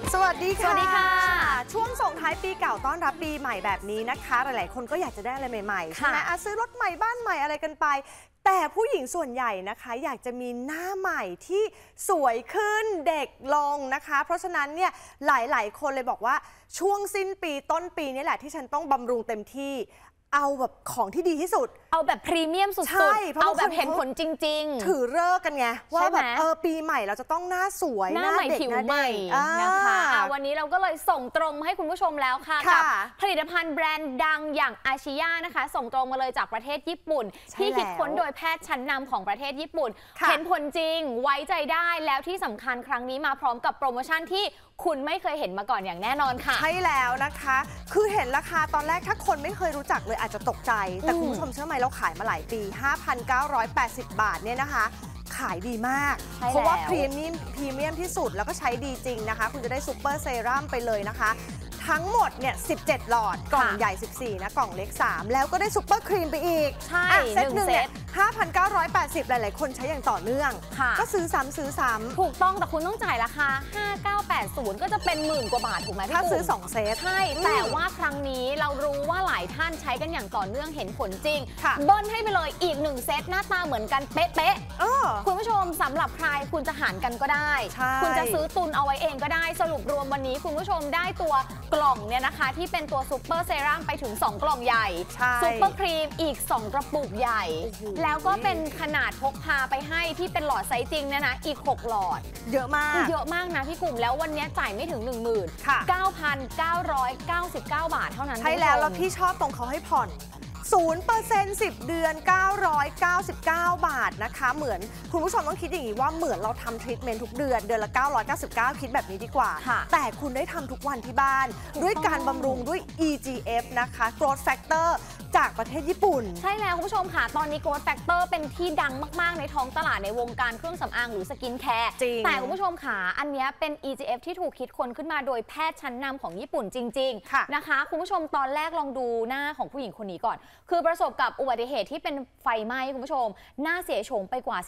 สวัสดีค่ะสวัสดีค่ะช่วงส่งท้ายปีเก่าต้อนรับปีใหม่แบบนี้นะคะหลายๆคนก็อยากจะได้อะไรใหม่ๆใช่ไหมซื้อรถใหม่บ้านใหม่อะไรกันไปแต่ผู้หญิงส่วนใหญ่นะคะอยากจะมีหน้าใหม่ที่สวยขึ้นเด็กลงนะคะเพราะฉะนั้นเนี่ยหลายๆคนเลยบอกว่าช่วงสิ้นปีต้นปีนี่แหละที่ฉันต้องบำรุงเต็มที่เอาแบบของที่ดีที่สุดเอาแบบพรีเมียมสุดๆเอาแบบเห็นผลจริงๆถือเลิกกันไงว่าแบบปีใหม่เราจะต้องหน้าสวยหน้าใหม่ผิวใหม่นะคะวันนี้เราก็เลยส่งตรงมาให้คุณผู้ชมแล้วค่ะกับผลิตภัณฑ์แบรนด์ดังอย่างอาชิยานะคะส่งตรงมาเลยจากประเทศญี่ปุ่นที่คิดค้นโดยแพทย์ชั้นนำของประเทศญี่ปุ่นเห็นผลจริงไว้ใจได้แล้วที่สำคัญครั้งนี้มาพร้อมกับโปรโมชั่นที่คุณไม่เคยเห็นมาก่อนอย่างแน่นอนค่ะใช่แล้วนะคะคือเห็นราคาตอนแรกถ้าคนไม่เคยรู้จักเลยอาจจะตกใจแต่คุณผู้ชมเชื่อไหมเราขายมาหลายปี 5,980 บาทเนี่ยนะคะขายดีมากเพราะว่าพรีเมียมที่สุดแล้วก็ใช้ดีจริงนะคะคุณจะได้ซูเปอร์เซรั่มไปเลยนะคะทั้งหมดเนี่ย17 หลอดกล่องใหญ่14นะกล่องเล็ก3แล้วก็ได้ซุปเปอร์ครีมไปอีกใช่เซตหนึ่งเนี่ย 5,980 หลายๆคนใช้อย่างต่อเนื่องก็ซื้อซ้ำถูกต้องแต่คุณต้องจ่ายราคา 5,980 ก็จะเป็นหมื่นกว่าบาทถูกไหมพี่ถ้าซื้อ2เซตใช่แต่ว่าครั้งนี้เรารู้ว่าหลายท่านใช้กันอย่างต่อเนื่องเห็นผลจริงเบิ้ลให้ไปเลยอีก1เซตหน้าตาเหมือนกันเป๊ะๆคุณผู้ชมสำหรับใครคุณจะหารกันก็ได้คุณจะซื้อตุนเอาไว้เองก็ได้สรุปรวมวันนี้คุณผู้ชมได้ตัวกล่องเนี่ยนะคะที่เป็นตัวซุปเปอร์เซรั่มไปถึง2กล่องใหญ่ซุปเปอร์ครีมอีก2กระปุกใหญ่แล้วก็เป็นขนาดพกพาไปให้ที่เป็นหลอดไซส์จริงเนี่ยนะอีก6หลอดเยอะมากเยอะมากนะพี่กลุ่มแล้ววันนี้จ่ายไม่ถึง 19,999 บาทเท่านั้นใช่แล้วพี่ชอบตรงเขาให้ผ่อน0% 10 เดือน 999 บาทนะคะเหมือนคุณผู้ชมต้องคิดอย่างนี้ว่าเหมือนเราทำทรีทเมนต์ทุกเดือนเดือนละ999คิดแบบนี้ดีกว่าแต่คุณได้ทำทุกวันที่บ้านด้วยการบำรุงด้วย EGF นะคะ Growth Factor จากประเทศญี่ปุ่นใช่แล้วคุณผู้ชมค่ะตอนนี้ Growth Factor เป็นที่ดังมากๆในท้องตลาดในวงการเครื่องสำอางหรือสกินแคร์แต่คุณผู้ชมค่ะอันนี้เป็น EGF ที่ถูกคิดค้นขึ้นมาโดยแพทย์ชั้นนำของญี่ปุ่นจริงๆนะคะคุณผู้ชมตอนแรกลองดูหน้าของผู้หญิงคนนี้ก่อนคือประสบกับอุบัติเหตุที่เป็นไฟไหม้คุณผู้ชมหน้าเสียโฉมไปกว่า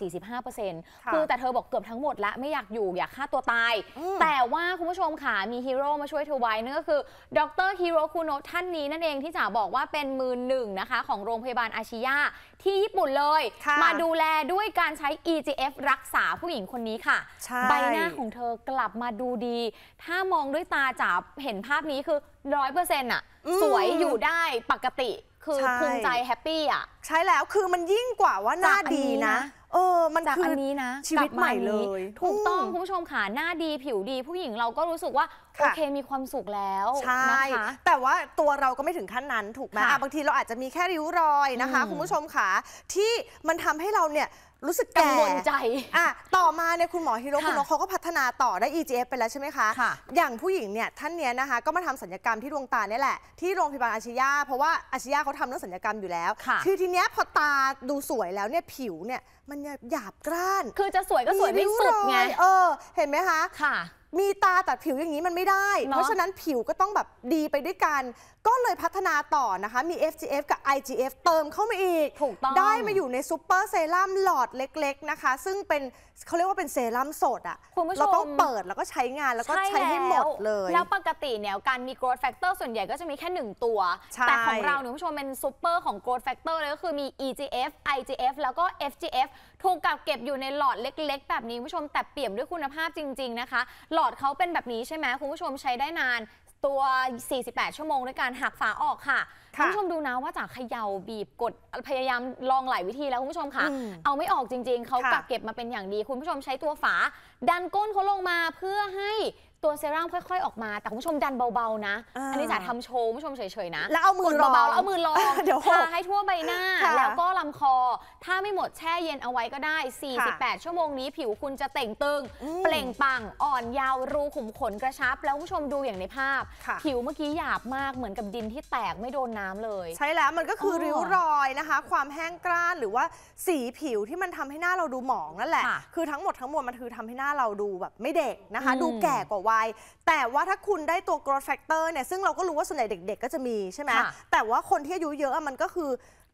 45%คือแต่เธอบอกเกือบทั้งหมดแล้วไม่อยากอยู่อยากฆ่าตัวตายแต่ว่าคุณผู้ชมค่ะมีฮีโร่มาช่วยเธอไว้นั่นก็คือดรฮิโรคุโนะท่านนี้นั่นเองที่จ๋าบอกว่าเป็นมือหนึ่งนะคะของโรงพยาบาลอาชิยาที่ญี่ปุ่นเลยมาดูแลด้วยการใช้ EGF รักษาผู้หญิงคนนี้ค่ะใบหน้าของเธอกลับมาดูดีถ้ามองด้วยตาจ๋าเห็นภาพนี้คือ 100% อ่ะสวยอยู่ได้ปกติคือภูมิใจแฮปปี้อ่ะใช่แล้วคือมันยิ่งกว่าว่าหน้าดีนะมันจากอันนี้นะชีวิตใหม่เลยถูกต้องคุณผู้ชมค่ะหน้าดีผิวดีผู้หญิงเราก็รู้สึกว่าโอเคมีความสุขแล้วใช่แต่ว่าตัวเราก็ไม่ถึงขั้นนั้นถูกไหมบางทีเราอาจจะมีแค่ริ้วรอยนะคะคุณผู้ชมค่ะที่มันทำให้เราเนี่ยรู้สึกกังวลใจต่อมาเนี่ยคุณหมอฮิโรคุโนะเขาก็พัฒนาต่อได้ EGF ไปแล้วใช่ไหมคะอย่างผู้หญิงเนี่ยท่านเนี้ยนะคะก็มาทำศัลยกรรมที่ดวงตาเนี่ยแหละที่โรงพยาบาลอาชิยาเพราะว่าอาชิยาเขาทำเรื่องศัลยกรรมอยู่แล้วคือทีเนี้ยพอตาดูสวยแล้วเนี่ยผิวเนี่ยมันหยาบกร้านคือจะสวยก็สวยไม่สุดไงเห็นไหมคะมีตาตัดผิวอย่างนี้มันไม่ได้เพราะฉะนั้นผิวก็ต้องแบบดีไปด้วยกันก็เลยพัฒนาต่อนะคะมี FGF กับ IGF เติมเข้ามาอีกถูกต้องได้มาอยู่ในซุปเปอร์เซรั่มหลอดเล็กๆนะคะซึ่งเป็นเขาเรียกว่าเป็นเซรั่มสดอ่ะเราต้องเปิดแล้วก็ใช้งานแล้วก็ใช้ให้หมดเลยแล้วปกติเนี่ยการมี growth factor ส่วนใหญ่ก็จะมีแค่1ตัวแต่ของเราเนี่ยคุณผู้ชมเป็นซุปเปอร์ของ growth factor เลยก็คือมี EGF IGF แล้วก็ FGF ถูกกักเก็บอยู่ในหลอดเล็กๆแบบนี้คุณผู้ชมแต่เปี่ยมด้วยคุณภาพจริงๆนะคะหลอดเขาเป็นแบบนี้ใช่ไหมคุณผู้ชมใช้ได้นานตัว48ชั่วโมงด้วยการหักฝาออกค่ะคุณผู้ชมดูนะว่าจากเขย่าบีบกดพยายามลองหลายวิธีแล้วคุณผู้ชมค่ะเอาไม่ออกจริงๆเขากักเก็บมาเป็นอย่างดีคุณผู้ชมใช้ตัวฝาดันก้นเขาลงมาเพื่อให้ตัวเซรั่มค่อยๆออกมาแต่คุณผู้ชมดันเบาๆนะอันนี้จะทำโชว์คุณผู้ชมเฉยๆนะแล้วเอามือรองแล้วเอามือรองทาให้ทั่วใบหน้าแล้วก็ลำคอถ้าไม่หมดแช่เย็นเอาไว้ก็ได้48ชั่วโมงนี้ผิวคุณจะเต่งตึงเปล่งปลั่งอ่อนยาวรูขุมขนกระชับแล้วคุณผู้ชมดูอย่างในภาพผิวเมื่อกี้หยาบมากเหมือนกับดินที่แตกไม่โดนน้ำเลยใช่แล้วมันก็คือริ้วรอยนะคะความแห้งกร้านหรือว่าสีผิวที่มันทำให้หน้าเราดูหมองนั่นแหละคือทั้งหมดทั้งมวลมันคือทำให้หน้าเราดูแบบไม่เด็กนะคะดูแก่กว่าวัยแต่ว่าถ้าคุณได้ตัว growth factor เนี่ยซึ่งเราก็รู้ว่าส่วนใหญ่เด็กๆก็จะมีใช่ไหมแต่ว่าคนที่อายุเยอะมันก็คือ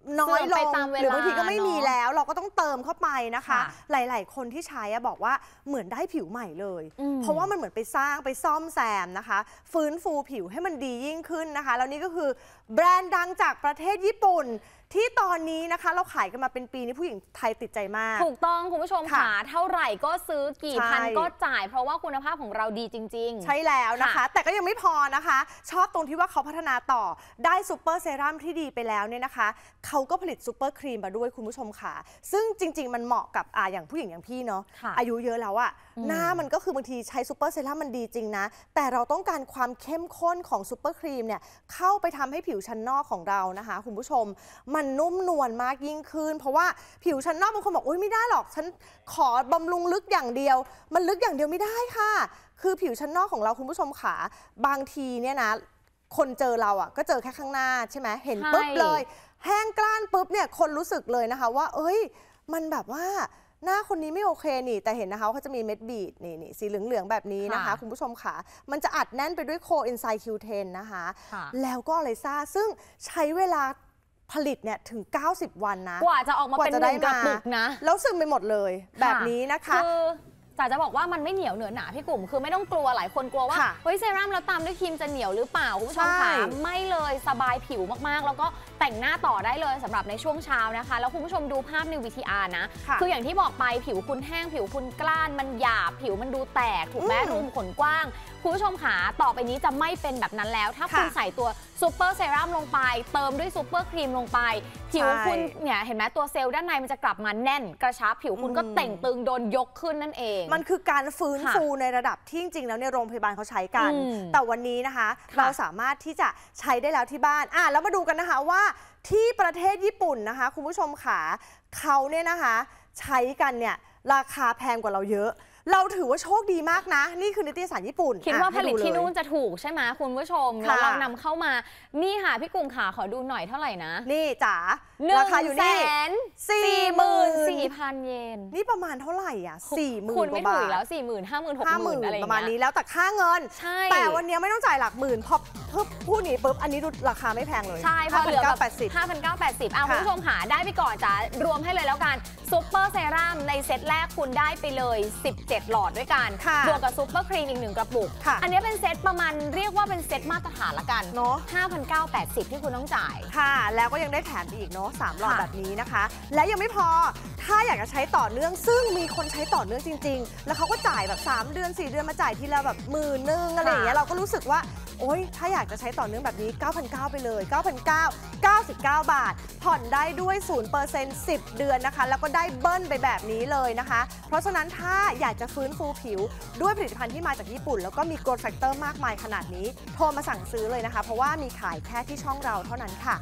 น้อยลงหรือบางทีก็ไม่มีเนอะแล้วเราก็ต้องเติมเข้าไปนะคะค่ะหลายๆ คนที่ใช้บอกว่าเหมือนได้ผิวใหม่เลย เพราะว่ามันเหมือนไปสร้างไปซ่อมแซมนะคะ ฟื้นฟูผิวให้มันดียิ่งขึ้นนะคะ แล้วนี่ก็คือแบรนด์ดังจากประเทศญี่ปุ่นที่ตอนนี้นะคะเราขายกันมาเป็นปีนี้ผู้หญิงไทยติดใจมากถูกต้องคุณผู้ชมค่ะค่ะเท่าไหร่ก็ซื้อกี่พันใช่ก็จ่าย เพราะว่าคุณภาพของเราดีจริงๆใช่แล้วนะคะค่ะแต่ก็ยังไม่พอนะคะ ชอบตรงที่ว่าเขาพัฒนาต่อได้ซูเปอร์เซรั่มที่ดีไปแล้วเนี่ยนะคะเขาก็ผลิตซูเปอร์ครีมมาด้วยคุณผู้ชมค่ะซึ่งจริง ๆ มันเหมาะกับอย่างผู้หญิงอย่างพี่เนาะค่ะอายุเยอะแล้วอะหน้ามันก็คือบางทีใช้ซูเปอร์เซรั่มมันดีจริงนะแต่เราต้องการความเข้มข้นของซูเปอร์ครีมเนี่ยเข้าไปทำให้ผิวชั้นนอกของเรานะคะคุณผู้ชมมันนุ่มนวลมากยิ่งขึ้น เพราะว่าผิวชั้นนอกบางคนบอกโอ๊ยไม่ได้หรอกฉันขอบำรุงลึกอย่างเดียวมันลึกอย่างเดียวไม่ได้ค่ะ คือผิวชั้นนอกของเราคุณผู้ชมขาบางทีเนี่ยนะคนเจอเราก็เจอแค่ข้างหน้าใช่ไหมเห็นปุ๊บเลยแห้งกล้านปุ๊บเนี่ยคนรู้สึกเลยนะคะว่าเอ้ยมันแบบว่าหน้าคนนี้ไม่โอเคนี่แต่เห็นนะคะเขาจะมีเม็ดบีดนี่สีเหลืองๆแบบนี้นะคะคุณผู้ชมขามันจะอัดแน่นไปด้วยโคเอนไซม์ Q10 นะคะแล้วก็อะไรซ่าซึ่งใช้เวลาผลิตเนี่ยถึง90 วันนะกว่าจะออกมาเป็นหนึ่งกระปุกนะแล้วซึมไปหมดเลยแบบนี้นะคะคือจ๋าจะบอกว่ามันไม่เหนียวเหนอะหนาพี่กลุ่มคือไม่ต้องกลัวหลายคนกลัวว่าเฮ้ยเซรั่มแล้วตามด้วยครีมจะเหนียวหรือเปล่าคุณผู้ชมค่ะไม่เลยสบายผิวมากๆแล้วก็แต่งหน้าต่อได้เลยสำหรับในช่วงเช้านะคะแล้วคุณผู้ชมดูภาพใน VTR นะคืออย่างที่บอกไปผิวคุณแห้งผิวคุณกล้านมันหยาบผิวมันดูแตกถูกไหมรูมขนกว้างคุณผู้ชมค่ะต่อไปนี้จะไม่เป็นแบบนั้นแล้วถ้าคุณใส่ตัวซูเปอร์เซรั่มลงไปเติมด้วยซูเปอร์ครีมลงไปผิวคุณเนี่ยเห็นไหมตัวเซลล์ด้านในมันจะกลับมาแน่นกระชับผิวคุณก็เต่งตึงโดนยกขึ้นนั่นเองมันคือการฟื้นฟูในระดับที่จริงๆแล้วในโรงพยาบาลเขาใช้กันแต่วันนี้นะคะเราสามารถที่จะใช้ได้แล้วที่บ้านแล้วมาดูกันนะคะว่าที่ประเทศญี่ปุ่นนะคะคุณผู้ชมค่ะเขาเนี่ยนะคะใช้กันเนี่ยราคาแพงกว่าเราเยอะเราถือว่าโชคดีมากนะนี่คือนิตยสารญี่ปุ่นคิดว่าผลิตที่นู่นจะถูกใช่ไหมคุณผู้ชมแล้วเรานำเข้ามานี่ค่ะพี่กุ้งขาขอดูหน่อยเท่าไหร่นะนี่จ๋าราคาอยู่นี่ 44,000 เยนนี่ประมาณเท่าไหร่40,000 คุณไม่ถูกแล้ว40,000 50,000 60,000อะไรประมาณนี้แล้วแต่ค่าเงินแต่วันนี้ไม่ต้องจ่ายหลักหมื่นพอพูดนี้ปุ๊บอันนี้ดูราคาไม่แพงเลยใช่พอเหลือ5,980คุณผู้ชมค่ะได้ไปก่อนจ๋ารวมให้เลยแล้วกันซุปเปอร์เซรั่มในเซตแรกคุณได้ไปเลย17 หลอดด้วยกันบวกกับซุปเปอร์ครีมอีก1 กระปุกอันนี้เป็นเซตประมาณเรียกว่าเป็นเซตมาตรฐานละกันเนาะ5,980ที่คุณต้องจ่ายค่ะแล้วก็ยังได้แถมอีกเนาะ3 หลอดแบบนี้นะคะและยังไม่พอถ้าอยากจะใช้ต่อเนื่องซึ่งมีคนใช้ต่อเนื่องจริงๆแล้วเขาก็จ่ายแบบ3 เดือน4 เดือนมาจ่ายทีละแบบ10,000อะไรอย่างเงี้ยเราก็รู้สึกว่าโอ๊ยถ้าอยากจะใช้ต่อเนื่องแบบนี้ 9,900 ไปเลย 9,999 บาทผ่อนได้ด้วย 0% 10 เดือนนะคะแล้วก็ได้เบิ้ลไปแบบนี้เลยนะคะเพราะฉะนั้นถ้าอยากจะฟื้นฟูผิวด้วยผลิตภัณฑ์ที่มาจากญี่ปุ่นแล้วก็มี growth factor มากมายขนาดนี้โทรมาสั่งซื้อเลยนะคะเพราะว่ามีขายแค่ที่ช่องเราเท่านั้นค่ะ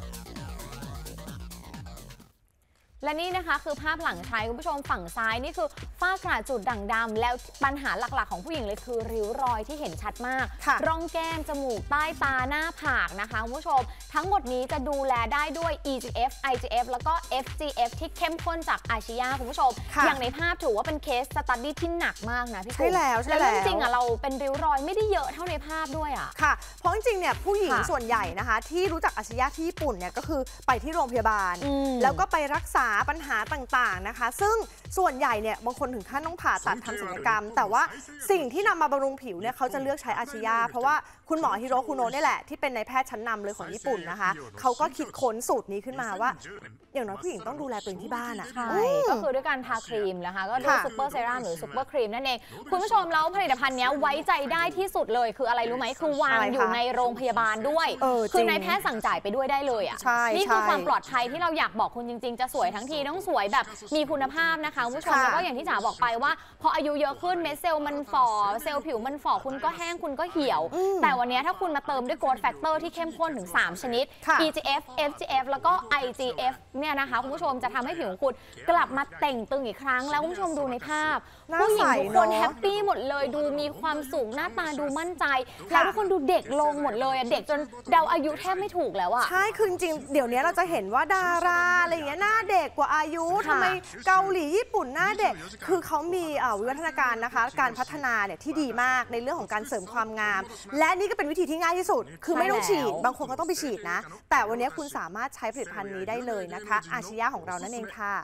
และนี่นะคะคือภาพหลังใช้คุณผู้ชมฝั่งซ้ายนี่คือฝ้ากระจุดด่างดำแล้วปัญหาหลักๆของผู้หญิงเลยคือริ้วรอยที่เห็นชัดมากร่องแก้มจมูกใต้ตาหน้าผากนะคะคุณผู้ชมทั้งหมดนี้จะดูแลได้ด้วย EGF IGF แล้วก็ FGF ที่เข้มข้นจากอาชิยาคุณผู้ชมอย่างในภาพถือว่าเป็นเคสสตัดดี้ที่หนักมากนะพี่กุ้งแล้วจริงๆเราเป็นริ้วรอยไม่ได้เยอะเท่าในภาพด้วยค่ะเพราะจริงๆเนี่ยผู้หญิงส่วนใหญ่นะคะที่รู้จักอาชิยาที่ญี่ปุ่นเนี่ยก็คือไปที่โรงพยาบาลแล้วก็ไปรักษาปัญหาต่างๆนะคะซึ่งส่วนใหญ่เนี่ยบางคนถึงขั้นต้องผ่าตัดทำศัลยกรรมแต่ว่าสิ่งที่นำมาบำรุงผิวเนี่ยเขาจะเลือกใช้อาชิยาเพราะว่าคุณหมอฮิโรคุโนะนี่แหละที่เป็นนายแพทย์ชั้นนำเลยของญี่ปุ่นนะคะเขาก็คิดค้นสูตรนี้ขึ้นมาว่าอย่างน้อยผู้หญิงต้องดูแลตัวเองที่บ้านใช่ก็คือด้วยการทาครีมนะคะก็ด้วยซุปเปอร์เซรั่มหรือซุปเปอร์ครีมนั่นเองคุณผู้ชมแล้วผลิตภัณฑ์นี้ไว้ใจได้ที่สุดเลยคืออะไรรู้ไหมคือวางอยู่ในโรงพยาบาลด้วยคือนายแพทย์สั่งจ่ายไปด้วยได้เลยอ่ะนี่คือความปลอดภัยที่เราอยากบอกคุณจริงๆจะสวยทั้งทีต้องสวยแบบมีคุณภาพนะคะคุณผู้ชมแล้วก็อย่างที่จ๋าบอกไปว่าพออายุเยอะขึ้นเม็ดเซลล์มันฝ่อเซลล์ผิวมันฝ่อคุณก็แห้งคุณก็เหี่ยวแต่วันนี้ถ้าคุณมาเติมด้วย growth factor ที่เข้มข้นถึง3ชนิด EGF FGF แล้วก็ IGF เนี่ยนะคะคุณผู้ชมจะทำให้ผิวของคุณกลับมาเต่งตึงอีกครั้งแล้วคุณผู้ชมดูในภาพผู้หญิงทุกคนแฮปปี้หมดเลยดูมีความสุขหน้าตาดูมั่นใจแล้วทุกคนดูเด็กลงหมดเลยเด็กจนเดาอายุแทบไม่ถูกแล้วอะใช่คือจริงเดี๋ยวนี้เราจะเห็นว่าดาราอะไรอย่างเงี้ยหน้าเด็กกว่าอายุทำไมเกาหลีญี่ปุ่นหน้าเด็กคือเขามีวิวัฒนาการนะคะการพัฒนาเนี่ยที่ดีมากในเรื่องของการเสริมความงามและนี่ก็เป็นวิธีที่ง่ายที่สุดคือไม่ต้องฉีดบางคนก็ต้องไปฉีดนะแต่วันนี้คุณสามารถใช้ผลิตภัณฑ์นี้ได้เลยนะคะอาชิยะของเรานั่นเองค่ะ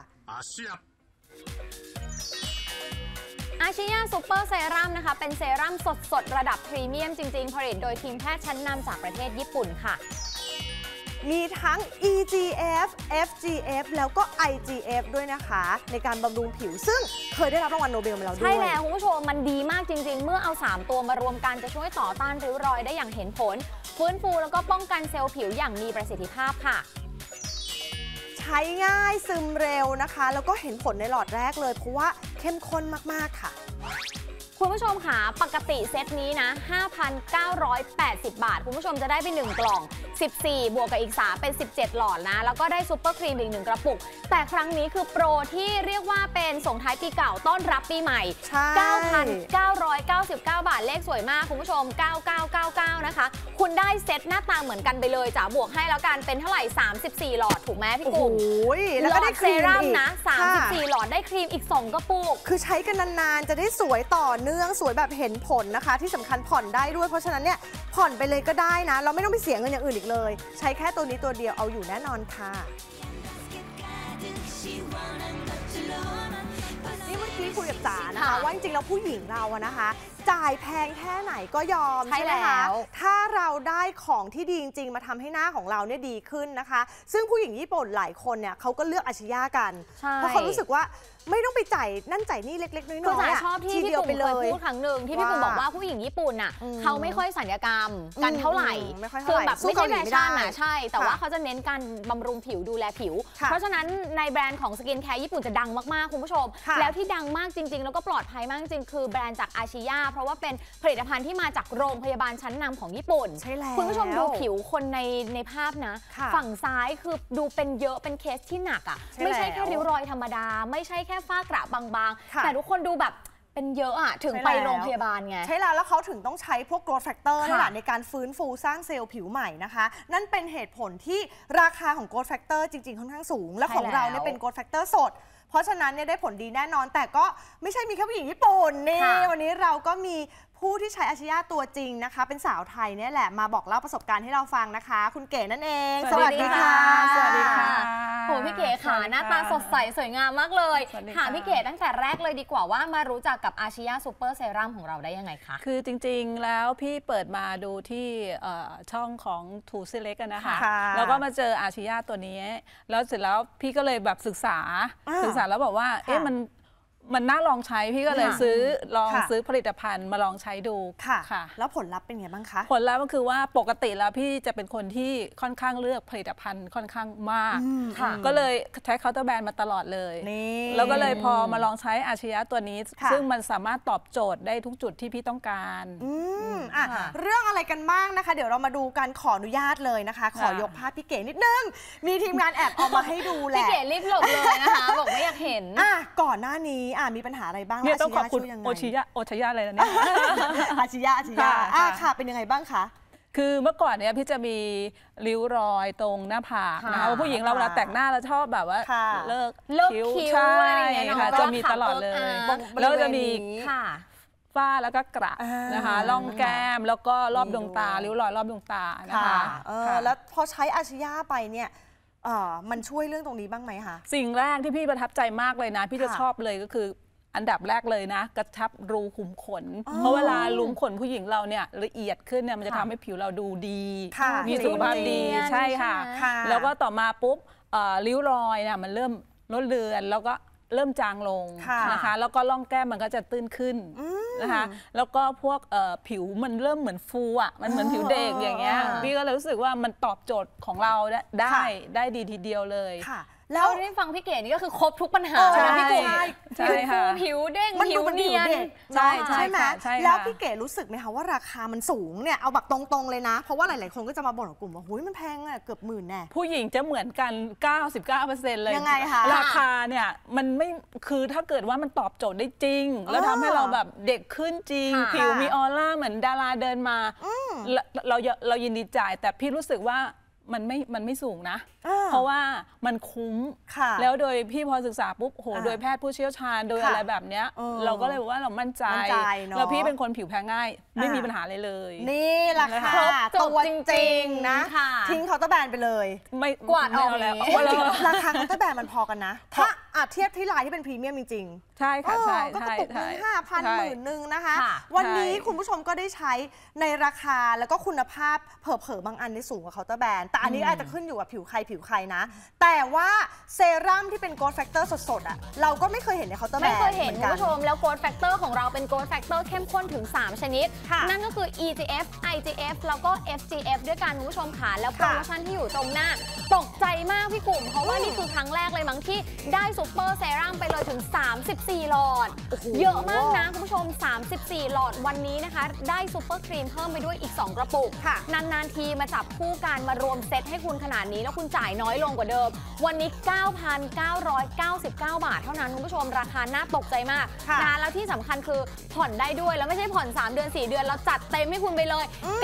อาชิยะซูเปอร์เซรั่มนะคะเป็นเซรั่มสดระดับพรีเมียมจริงๆผลิตโดยทีมแพทย์ชั้นนำจากประเทศญี่ปุ่นค่ะมีทั้ง EGF, FGF แล้วก็ IGF ด้วยนะคะในการบำรุงผิวซึ่งเคยได้รับรางวัลโนเบลมาแล้วด้วยใช่แล้วคุณผู้ชมมันดีมากจริงๆเมื่อเอา3ตัวมารวมกันจะช่วยต่อต้านริ้วรอยได้อย่างเห็นผลฟื้นฟูแล้วก็ป้องกันเซลล์ผิวอย่างมีประสิทธิภาพค่ะใช้ง่ายซึมเร็วนะคะแล้วก็เห็นผลในหลอดแรกเลยเพราะว่าเข้มข้นมากๆค่ะคุณผู้ชมค่ะปกติเซตนี้นะ 5,980 บาทคุณผู้ชมจะได้ไป1กล่อง14บวกกับอีก3เป็น17หลอดนะแล้วก็ได้ซุปเปอร์ครีมอีก1กระปุกแต่ครั้งนี้คือโปรที่เรียกว่าเป็นส่งท้ายปีเก่าต้อนรับปีใหม่ 9,999 บาทเลขสวยมากคุณผู้ชม9999นะคะคุณได้เซตหน้าตาเหมือนกันไปเลยจ๋าบวกให้แล้วกันเป็นเท่าไหร่34หลอดถูกไหมพี่กุ้งแล้วก็ได้ครีมอีกนะ34หลอดได้ครีมอีก2กระปุกคือใช้กันนานๆจะได้สวยต่อเนื่องสวยแบบเห็นผลนะคะที่สำคัญผ่อนได้ด้วยเพราะฉะนั้นเนี่ยผ่อนไปเลยก็ได้นะเราไม่ต้องไปเสียเงินอย่างอื่นอีกเลยใช้แค่ตัวนี้ตัวเดียวเอาอยู่แน่นอนค่ะนี่เมื่อกี้คุยกับจ๋านะคะว่าจริงๆแล้วผู้หญิงเราอะนะคะจ่ายแพงแค่ไหนก็ยอมใช่ไหมคะถ้าเราได้ของที่ดีจริงๆมาทำให้หน้าของเราเนี่ยดีขึ้นนะคะซึ่งผู้หญิงญี่ปุ่นหลายคนเนี่ยเขาก็เลือกอาชิยะกันเพราะเขารู้สึกว่าไม่ต้องไปจ่ายนั่นจ่ายนี่เล็กๆน้อยๆคือจ๋าชอบที่พี่ปุ่นเคยพูดครั้งหนึ่งที่พี่ปุ่นบอกว่าผู้หญิงญี่ปุ่นน่ะเขาไม่ค่อยสัญญกรรมกันเท่าไหร่คือแบบไม่ใช่แฟชั่นน่ะใช่แต่ว่าเขาจะเน้นการบำรุงผิวดูแลผิวเพราะฉะนั้นในแบรนด์ของสกินแคร์ญี่ปุ่นจะดังมากๆคุณผู้ชมแล้วที่ดังมากจริงๆแล้วก็ปลอดภัยมากจริงคือแบรนด์จากอาชิยะเพราะว่าเป็นผลิตภัณฑ์ที่มาจากโรงพยาบาลชั้นนำของญี่ปุ่นใช่แล้วคุณผู้ชมดูผิวคนในภาพนะฝั่งซ้ายคือดูเป็นเยอะเป็นเคสที่หนักอ่ะไม่ใช่แค่ริ้วรอยธรรมดาไม่ใช่แค่ฝ้ากระบางๆแต่ทุกคนดูแบบเป็นเยอะอะถึงไปโรงพยาบาลไงใช่แล้วเขาถึงต้องใช้พวก growth factor นี่แหละในการฟื้นฟูสร้างเซลล์ผิวใหม่นะคะนั่นเป็นเหตุผลที่ราคาของ growth factor จริงๆค่อนข้างสูงและของเราเนี่ยเป็น growth factor สดเพราะฉะนั้นเนี่ยได้ผลดีแน่นอนแต่ก็ไม่ใช่มีแค่ผู้หญิงญี่ปุ่นนี่วันนี้เราก็มีผู้ที่ใช้อาชิยะตัวจริงนะคะเป็นสาวไทยเนี่ยแหละมาบอกเล่าประสบการณ์ให้เราฟังนะคะคุณเก๋นั่นเองสวัสดีค่ะสวัสดีค่ะโหพี่เก๋ค่ะหน้าตาสดใสสวยงามมากเลยถามพี่เก๋ตั้งแต่แรกเลยดีกว่าว่ามารู้จักกับอาชิยะซูเปอร์เซรั่มของเราได้ยังไงคะคือจริงๆแล้วพี่เปิดมาดูที่ช่องของทูซิเล็กนะคะแล้วก็มาเจออาชิยะตัวนี้แล้วเสร็จแล้วพี่ก็เลยแบบศึกษาแล้วบอกว่าเอ๊ะมันน่าลองใช้พี่ก็เลยซื้อผลิตภัณฑ์มาลองใช้ดูค่ะแล้วผลลัพธ์เป็นไงบ้างคะผลลัพธ์ก็คือว่าปกติแล้วพี่จะเป็นคนที่ค่อนข้างเลือกผลิตภัณฑ์ค่อนข้างมากก็เลยใช้เคาน์เตอร์แบรนด์มาตลอดเลยแล้วก็เลยพอมาลองใช้อาชิยะตัวนี้ซึ่งมันสามารถตอบโจทย์ได้ทุกจุดที่พี่ต้องการเรื่องอะไรกันบ้างนะคะเดี๋ยวเรามาดูกันขออนุญาตเลยนะคะขอยกภาพพี่เก๋นิดนึงมีทีมงานแอบเอามาให้ดูแหละพี่เก๋รีบหลบเลยนะคะบอกไม่อยากเห็นก่อนหน้านี้มีปัญหาอะไรบ้างเนี่ยต้องขอบคุณโอชิยะอะไรนะเนี่ยอาชิยะค่ะเป็นยังไงบ้างคะคือเมื่อก่อนเนี่ยพี่จะมีริ้วรอยตรงหน้าผากนะคะผู้หญิงเราเวลาแต่งหน้าเราชอบแบบว่าเลิกคิ้วใช่ค่ะจะมีตลอดเลยแล้วจะมีฝ้าแล้วก็กระนะคะร่องแก้มแล้วก็รอบดวงตาริ้วรอยรอบดวงตานะคะแล้วพอใช้อาชิยะไปเนี่ยมันช่วยเรื่องตรงนี้บ้างไหมคะสิ่งแรกที่พี่ประทับใจมากเลยนะพี่จะชอบเลยก็คืออันดับแรกเลยนะกระชับรูขุมขนเพราะเวลารูขุมขนผู้หญิงเราเนี่ยละเอียดขึ้นเนี่ยมันจะทำให้ผิวเราดูดีมีสุขภาพดีใช่ค่ะแล้วก็ต่อมาปุ๊บริ้วรอยเนี่ยมันเริ่มลดเลือนแล้วก็เริ่มจางลงนะคะแล้วก็ร่องแก้มมันก็จะตื้นขึ้นนะคะแล้วก็พวกผิวมันเริ่มเหมือนฟูอ่ะมันเหมือนผิวเด็กอย่างเงี้ยพี่ก็เลยรู้สึกว่ามันตอบโจทย์ของเราได้ดีทีเดียวเลยแล้วที่ฟังพี่เก๋นี่ก็คือครบทุกปัญหานะพี่กุ้งผิวฟูผิวเด้งผิวเนียนใช่ไหมแล้วพี่เก๋รู้สึกไหมคะว่าราคามันสูงเนี่ยเอาแบบตรงๆเลยนะเพราะว่าหลายๆคนก็จะมาบ่นกับกลุ่มว่าหุ้ยมันแพงอะเกือบ10,000แน่ผู้หญิงจะเหมือนกัน 99% เลยยังไงคะราคาเนี่ยมันไม่คือถ้าเกิดว่ามันตอบโจทย์ได้จริงแล้วทำให้เราแบบเด็กขึ้นจริงผิวมีออร่าเหมือนดาราเดินมาเรายินดีจ่ายแต่พี่รู้สึกว่ามันไม่สูงนะอ่าเพราะว่ามันคุ้มค่ะแล้วโดยพี่พอศึกษาปุ๊บโหอ่าโดยแพทย์ผู้เชี่ยวชาญโดยค่ะอะไรแบบเนี้ย เราก็เลยบอกว่าเรามั่นใจมั่นใจเนอะแล้วพี่เป็นคนผิวแพ้ง่าย ไม่อ่ามีมีปัญหาเลยเลยนี่แหละค่ะครบจบตัวจจริริงงๆนะค่ะทิ้งเคาน์เตอร์แบรนด์ไปเลยไม่กวาดออกไม่แล้วอย่างนี้ว่าเราราคาเคาน์เตอร์แบรนด์มันพอกันนะ ถ้าเทียบที่ไลน์ที่เป็นพรีเมียมจริงๆใช่ค่ะใช่ก็กระใช่ปุกหนึงใช่ 5,000 ใช่ 10,000นะคะค่ะวันนี้ใช่คุณผู้ชมก็ได้ใช้ในราคาแล้วก็คุณภาพเผลอๆบางอันในสูงกว่าเคาน์เตอร์แบรนด์แต่อันนี้อาจจะขึ้นอยู่กับผิวใครนะ แต่ว่าเซรั่มที่เป็นโกลด์แฟกเตอร์สดๆอ่ะเราก็ไม่เคยเห็นในเคาน์เตอร์แบรไม่นด์เคยเห็นมืคุอณกัผู้ชมแล้ว growth factor ของเราเป็น growth factor เข้มข้นถึง 3 ชนิดค่ะนั่นก็คือ EGF IGF แล้วก็ FGF ด้วยกันคุณผู้ชมค่ะแล้วโปรโมชั่นที่อยู่ตรงหน้า ตกใจมากพี่กลุ่ม เพราะว่านี่คือครั้งแรกเลยมั้งที่ได้ซูเปอร์เซรั่มไปเลยถึง 34 หลอด เยอะมากนะคุณผู้ชม 34 หลอดวันนี้นะคะ ได้ซูเปอร์ครีมเพิ่มไปด้วยอีก 2 กระปุกค่ะนานๆทีมาจับคู่กันมารวมเซตให้คุณขนาดนี้แล้วคุณจ่ายน้อยลงกว่าเดิม วันนี้ 9,999 บาทเท่านั้นคุณผู้ชมราคาน่าตกใจมากค่ะนะแล้วที่สำคัญคือผ่อนได้ด้วยแล้วไม่ใช่ผ่อน 3 เดือน 4 เดือนเราจัดเต็มให้คุณไปเลย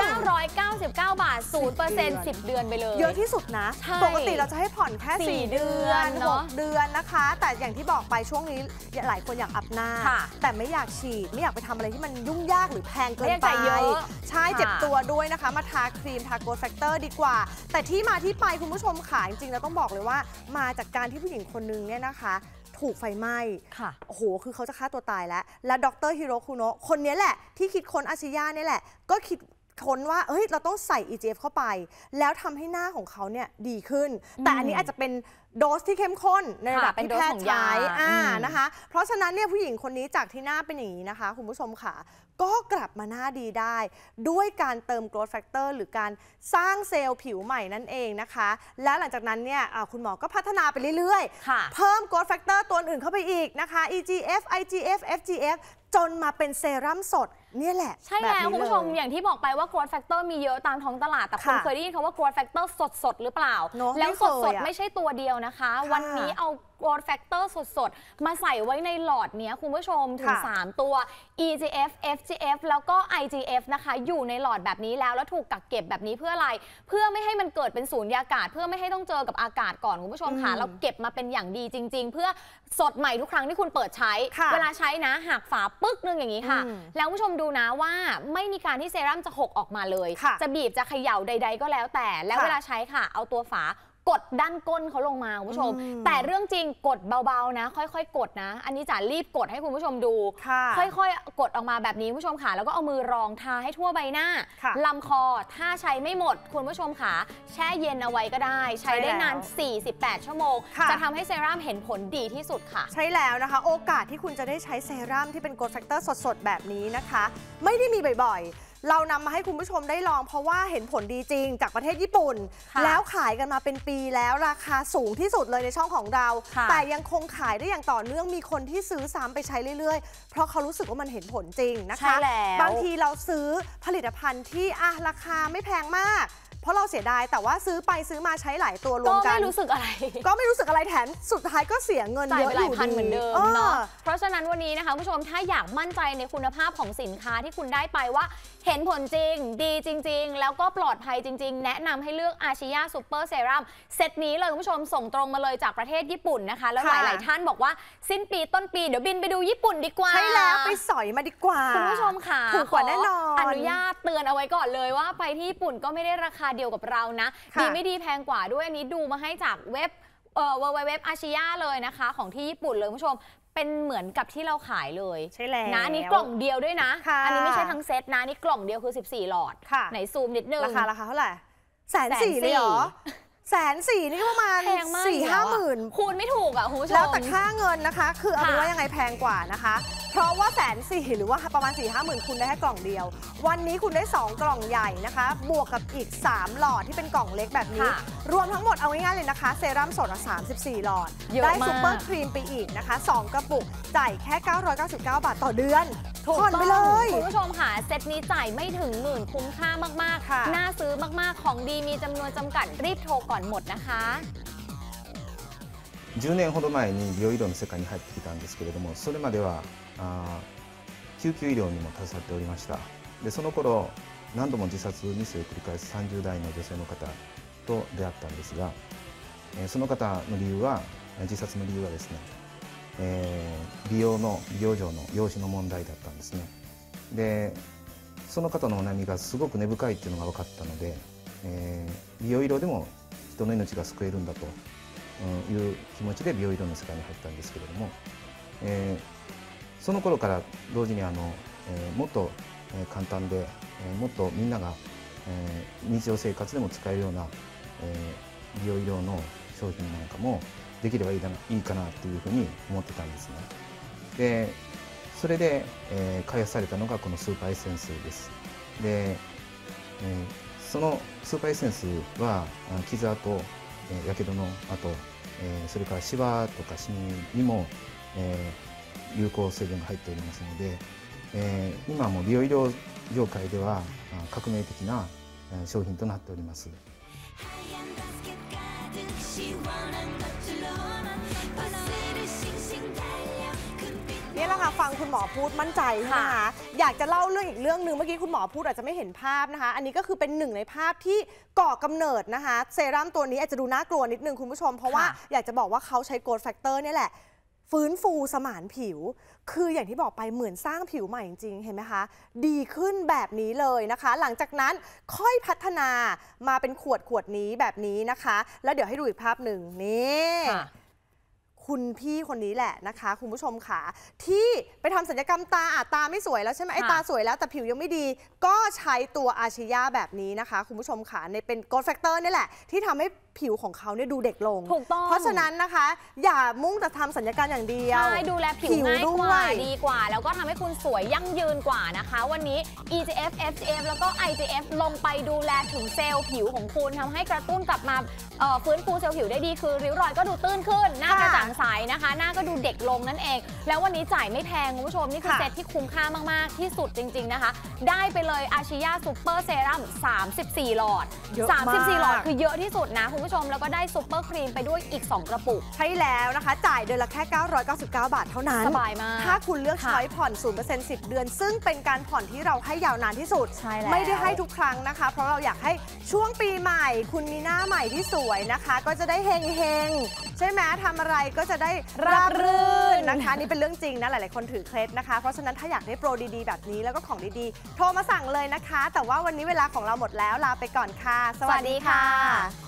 999 บาท 0% 10 เดือนไปเลยเยอะที่สุดนะใช่ปกติเราจะให้ผ่อนแค่ 4 4 เดือนเนอะ 6 เดือนนะคะ แต่อย่างที่บอกไปช่วงนี้หลายคนอยากอัพหน้าค่ะแต่ไม่อยากฉีดไม่อยากไปทำอะไรที่มันยุ่งยากหรือแพงเกิไม่นอยากไปจ่ายเยอะใช่ค่ะเจ็บตัวด้วยนะคะ มาทาครีมทาโกลด์แฟกเตอร์ดีกว่า แต่ที่มาที่ไปคุณผู้ชมค่ะจริงๆแล้วต้องบอกเลยว่า มาจากการที่ผู้หญิงคนนึงเนี่ยนะคะ ถูกไฟไหม้ค่ะโอ้โห คือเขาจะฆ่าตัวตายแล้ว และดรฮิโรคุโนะคนนี้แหละ ที่คิดค้นอาชิยะเนี่ยแหละ ก็คิดค้นว่าเฮ้ย เราต้องใส่ EGF เข้าไป แล้วทำให้หน้าของเขาเนี่ยดีขึ้น แต่อันนี้อาจจะเป็นโดสที่เข้มข้นในระดับเป็นที่โดสแพทของย์ยาใช้อืมนะคะ เพราะฉะนั้นเนี่ยผู้หญิงคนนี้จากที่หน้าเป็นอย่างนี้นะคะ คุณผู้ชมค่ะ ก็กลับมาหน้าดีได้ ด้วยการเติม growth factor หรือการสร้างเซลล์ผิวใหม่นั่นเองนะคะ และหลังจากนั้นเนี่ยคุณหมอก็พัฒนาไปเรื่อยๆค่ะเพิ่ม growth factor ตัวอื่นเข้าไปอีกนะคะ EGF IGF FGF จนมาเป็นเซรั่มสดเนี่ยแหละใช่แบบแล้วนี้คุณผู้ชมเลยอย่างที่บอกไปว่า growth factor มีเยอะตามท้องตลาด แต่คุณค่ะเคยได้ยินคำว่า growth factor สดๆ หรือเปล่าเนอะแล้วไม่สเคยดอะๆ ไม่ใช่ตัวเดียวนะคะ วันนี้เอา growth factor สดๆ มาใส่ไว้ในหลอดเนี้ยคุณผู้ชมถึงค่ะ 3 ตัว EGF FGF แล้วก็ IGF นะคะอยู่ในหลอดแบบนี้แล้วถูกกักเก็บแบบนี้เพื่ออะไร เพื่อไม่ให้มันเกิดเป็นสูญญากาศ เพื่อไม่ให้ต้องเจอกับอากาศก่อนคุณผู้ชมค่ะเราเก็บมาเป็นอย่างดีจริง ๆ เพื่อสดใหม่ทุกครั้งที่คุณเปิดใช้ค่ะเวลาใช้นะหักฝาปึ๊กนึงอย่างนี้ค่ะ แล้วผู้ชมดูนะว่าไม่มีการที่เซรั่มจะหกออกมาเลยค่ะจะบีบจะเขย่าใด ๆ ก็แล้วแต่แล้วค่ะเวลาใช้ค่ะ เอาตัวฝากดด้านก้นเขาลงมาคุณผู้ชม แต่เรื่องจริงกดเบาๆนะ ค่อยๆ กดนะ อันนี้จ๋ารีบกดให้คุณผู้ชมดูค่ะค่อยๆ กดออกมาแบบนี้คุณผู้ชมค่ะแล้วก็เอามือรองทาให้ทั่วใบหน้าค่ะลำคอถ้าใช้ไม่หมดคุณผู้ชมค่ะแช่เย็นเอาไว้ก็ได้ ใช้ได้นาน 48 ชั่วโมงค่ะจะทำให้เซรั่มเห็นผลดีที่สุดค่ะใช่แล้วนะคะ โอกาสที่คุณจะได้ใช้เซรั่มที่เป็น growth factor สดๆ แบบนี้นะคะ ไม่ได้มีบ่อยๆ เรานำมาให้คุณผู้ชมได้ลองเพราะว่าเห็นผลดีจริงจากประเทศญี่ปุ่นค่ะแล้วขายกันมาเป็นปีแล้วราคาสูงที่สุดเลยในช่องของเราค่ะแต่ยังคงขายได้อย่างต่อเนื่องมีคนที่ซื้อซ้ำไปใช้เรื่อยๆ เพราะเขารู้สึกว่ามันเห็นผลจริงนะใช่คะแล้วบางทีเราซื้อผลิตภัณฑ์ที่ราคาไม่แพงมาก เพราะเราเสียดายแต่ว่าซื้อไปซื้อมาใช้หลายตัวรวก็มกันไม่รู้สึกอะไรก็ไม่รู้สึกอะไรแถมสุดท้ายก็เสียเงินจ่ายเยอะไปอหลายยู่พันดีเหมือนเดิมออเนาะ เพราะฉะนั้นวันนี้นะคะคุณผู้ชมถ้าอยากมั่นใจในคุณภาพของสินค้าที่คุณได้ไปว่าเห็นผลจริง ดีจริง ๆ แล้วก็ปลอดภัยจริง ๆ แนะนำให้เลือกอาชิยาซูเปอร์เซรั่มเซตนี้เลยคุณผู้ชมส่งตรงมาเลยจากประเทศญี่ปุ่นนะคะ แล้วหค่ะลาย ๆ ท่านบอกว่าสิ้นปีต้นปีเดี๋ยวบินไปดูญี่ปุ่นดีกว่าใช่แล้วไปสอยมาดีกว่าคุณผู้ชมค่ะถูกกว่าแน่นอนขออนุญาตเตือนเอาไว้ก่อนเลยว่าไปที่ญี่ปุ่นก็ไม่ได้ราคาเดียวกับเรานะค่ะดีไม่ดีแพงกว่าด้วยอันนี้ดูมาให้จากเว็บwww อาชิยาเลยนะคะของที่ญี่ปุ่นเลยคุณผู้ชมเป็นเหมือนกับที่เราขายเลยใช่แล้วนะอันนี้กล่องเดียวด้วยนะค่ะอันนี้ไม่ใช่ทั้งเซตนะอันนี่กล่องเดียวคือ 14 หลอดค่ะไหนซูมนิดนึงราคาเท่าไหร่140,000เลยเหรอ140,000นี่ก็ประมาณแพงมาก 4-5 หมื่นคูณไม่ถูกอ่ะคุณผู้ชมแล้วแต่ค่าเงินนะคะ คือเอาเป็นค่ะว่ายังไงแพงกว่านะคะ เพราะว่า140,000หรือว่าประมาณ 4-5 หมื่นคุณได้แค่กล่องเดียว วันนี้คุณได้ 2 กล่องใหญ่นะคะ บวกกับอีก 3 หลอดที่เป็นกล่องเล็กแบบนี้ค่ะรวมทั้งหมดเอาง่ายๆเลยนะคะ เซรั่มสด34 หลอดเยอะได้มากซูเปอร์ครีมไปอีกนะคะ 2 กระปุก จ่ายแค่ 999 บาทต่อเดือนถูกผ่อนต้ไปองเลยคุณผู้ชมค่ะเซตนี้จ่ายไม่ถึงหมื่นคุ้มค่ามากค่ะๆ น่าซื้อมากๆ ของดีมีจำนวนจำกัดรีบโทรก่อนหมดนะคะ 10年ほど前に美容医療の世界に入ってきたんですけれども、それまでは救急医療にも携わっておりました。でその頃何度も自殺未遂を繰り返す30代の女性の方と出会ったんですが、その方の理由は自殺の理由はですね、美容上の容姿の問題だったんですね。でその方のお悩みがすごく根深いっていうのが分かったので、美容医療でも人の命が救えるんだという気持ちで美容医療の世界に入ったんですけれども、その頃から同時にもっと簡単で、もっとみんなが日常生活でも使えるような美容医療の商品なんかもできればいいかなというふうに思ってたんですね。でそれで、開発されたのがこのスーパーエッセンスです。で、そのスーパーエッセンスは傷跡、やけどの跡、それからシワとかシミにも、有効成分が入っておりますので、今も美容医療業界では革命的な商品となっております。 นี่แหละค่ะฟังคุณหมอพูดมั่นใจใช่ไหมคะอยากจะเล่าเรื่องอีกเรื่องหนึ่งเมื่อกี้คุณหมอพูดอาจจะไม่เห็นภาพนะคะอันนี้ก็คือเป็นหนึ่งในภาพที่ก่อกำเนิดนะคะเซรั่มตัวนี้อาจจะดูน่ากลัวนิดนึงคุณผู้ชมเพราะว่าอยากจะบอกว่าเขาใช้โกรทแฟกเตอร์นี่แหละฟื้นฟูสมานผิวคืออย่างที่บอกไปเหมือนสร้างผิวใหม่จริงๆเห็นไหมคะดีขึ้นแบบนี้เลยนะคะหลังจากนั้นค่อยพัฒนามาเป็นขวดนี้แบบนี้นะคะแล้วเดี๋ยวให้ดูอีกภาพหนึ่งนี่คุณพี่คนนี้แหละนะคะคุณผู้ชมค่ะที่ไปทำศัลยกรรมตาไม่สวยแล้วใช่ไหมไอ้ตาสวยแล้วแต่ผิวยังไม่ดีก็ใช้ตัวอาชิยาแบบนี้นะคะคุณผู้ชมค่ะในเป็นโกรทแฟกเตอร์นี่แหละที่ทำให้ผิวของเขาเนี่ยดูเด็กลงถูกต้องเพราะฉะนั้นนะคะอย่ามุ่งแต่ทำศัลยกรรมอย่างเดียวใช่ดูแลผิวง่ายกว่าดีกว่าแล้วก็ทำให้คุณสวยยั่งยืนกว่านะคะวันนี้ EGF FGF แล้วก็ IGF ลงไปดูแลถึงเซลล์ผิวของคุณทำให้กระตุ้นกลับมาฟื้นฟูเซลล์ผิวได้ดีคือริ้วรอยก็ดูตื้นขึ้นหน้ากระจ่างใสนะคะหน้าก็ดูเด็กลงนั่นเองแล้ววันนี้จ่ายไม่แพงคุณผู้ชมนี่คือเซตที่คุ้มค่ามากๆที่สุดจริงๆนะคะได้ไปเลยอาชิยาซูเปอร์เซรั่ม34 หลอด34 หลอดคือเยอะที่สุดนะคุณผู้ชมแล้วก็ได้ซูเปอร์ครีมไปด้วยอีก2 กระปุกใช่แล้วนะคะจ่ายเดือนละแค่999 บาทเท่านั้นสบายมากถ้าคุณเลือกช้อยผ่อน 0% 10 เดือนซึ่งเป็นการผ่อนที่เราให้ยาวนานที่สุดใช่แล้วไม่ได้ให้ทุกครั้งนะคะเพราะเราอยากให้ช่วงปีใหม่คุณมีหน้าใหม่ที่สวยนะคะก็จะได้เฮงๆใช่ไหมทำอะไรก็จะได้ราบรื่นนะคะนี่เป็นเรื่องจริงนะหลายๆคนถือเคล็ดนะคะเพราะฉะนั้นถ้าอยากได้โปรดีๆแบบนี้แล้วก็ของดีๆโทรมาสั่งเลยนะคะแต่ว่าวันนี้เวลาของเราหมดแล้วลาไปก่อนค่ะสวัสดีค่ะ